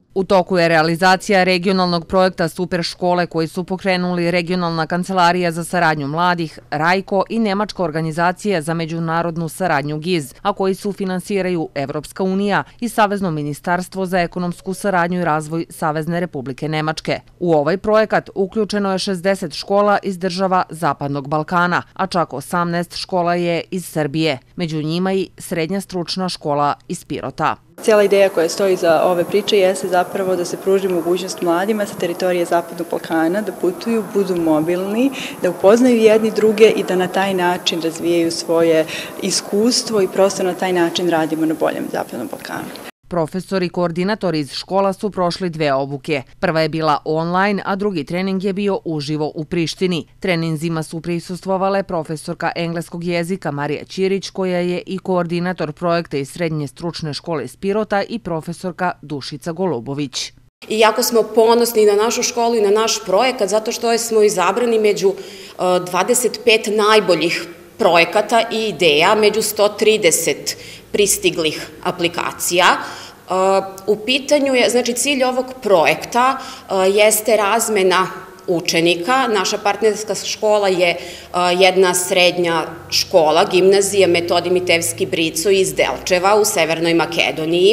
U toku je realizacija regionalnog projekta Super škole koji su pokrenuli Regionalna kancelarija za saradnju mladih, RAJKO i Nemačka organizacija za međunarodnu saradnju GIZ, a koji su finansiraju Evropska unija i Savezno ministarstvo za ekonomsku saradnju i razvoj Savezne Republike Nemačke. U ovaj projekat uključeno je 60 škola iz država Zapadnog Balkana, a čak 18 škola je iz Srbije, među njima i srednja stručna škola iz Pirota. Cijela ideja koja stoji za ove priče jeste zapravo da se pruži mogućnost mladima sa teritorije Zapadnog Balkana da putuju, budu mobilni, da upoznaju jedni druge i da na taj način razvijaju svoje iskustvo i prosto na taj način radimo na boljem Zapadnom Balkanu. Profesori i koordinatori iz škola su prošli 2 obuke. Prva je bila online, a drugi trening je bio uživo u Prištini. Treninzima su prisustvovale profesorka engleskog jezika Marija Ćirić, koja je i koordinator projekta iz Srednje stručne škole iz Pirota, i profesorka Dušica Golubović. I jako smo ponosni na našu školu i na naš projekat, zato što smo izabrani među 25 najboljih projekata i ideja, među 130 pristiglih aplikacija. U pitanju je, znači cilj ovog projekta jeste razmena učenika. Naša partnerska škola je jedna srednja škola, gimnazija Metodi Mitevski Brico iz Delčeva u Severnoj Makedoniji.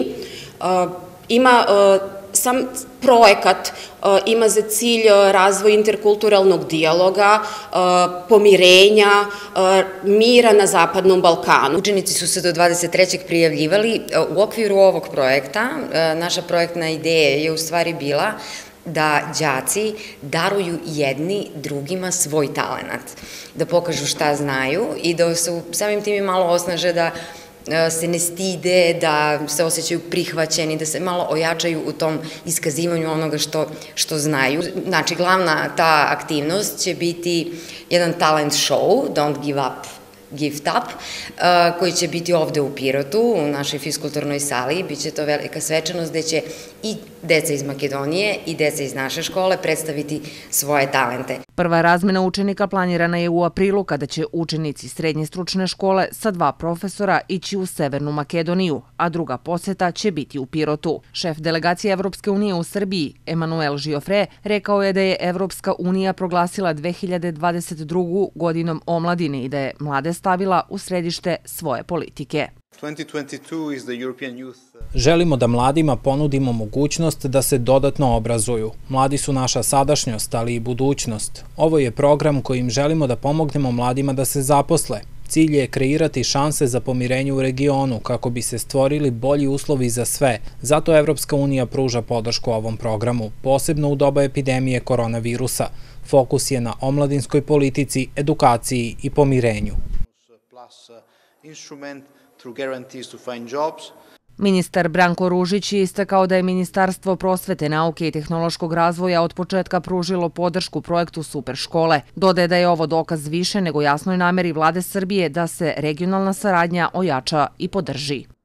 Sam projekat ima za cilj razvoj interkulturalnog dijaloga, pomirenja, mira na Zapadnom Balkanu. Učenici su se do 23. prijavljivali. U okviru ovog projekta naša projektna ideja je u stvari bila da đaci daruju jedni drugima svoj talenat, da pokažu šta znaju i da se samim tim i malo osnaže da se ne stide, da se osjećaju prihvaćeni, da se malo ojačaju u tom iskazivanju onoga što znaju. Znači, glavna ta aktivnost će biti jedan talent show, Don't Give Up, Gift Up, koji će biti ovde u Pirotu, u našoj fiskulturnoj sali. Biće to velika svečanost gde će i deca iz Makedonije i deca iz naše škole predstaviti svoje talente. Prva razmena učenika planirana je u aprilu, kada će učenici Srednje stručne škole sa 2 profesora ići u Severnu Makedoniju, a druga poseta će biti u Pirotu. Šef delegacije Evropske unije u Srbiji, Emanuel Žiofre, rekao je da je Evropska unija proglasila 2022. godinom omladine i da je mlade stavila u središte svoje politike. Želimo da mladima ponudimo mogućnost da se dodatno obrazuju. Mladi su naša sadašnjost, ali i budućnost. Ovo je program kojim želimo da pomognemo mladima da se zaposle. Cilj je kreirati šanse za pomirenje u regionu kako bi se stvorili bolji uslovi za sve. Zato Evropska unija pruža podršku ovom programu, posebno u doba epidemije koronavirusa. Fokus je na omladinskoj politici, edukaciji i pomirenju. Ministar Branko Ružić je istakao da je Ministarstvo prosvete, nauke i tehnološkog razvoja od početka pružilo podršku projektu Super škole. Dodaje da je ovo dokaz više nego jasnoj nameri vlade Srbije da se regionalna saradnja ojača i podrži.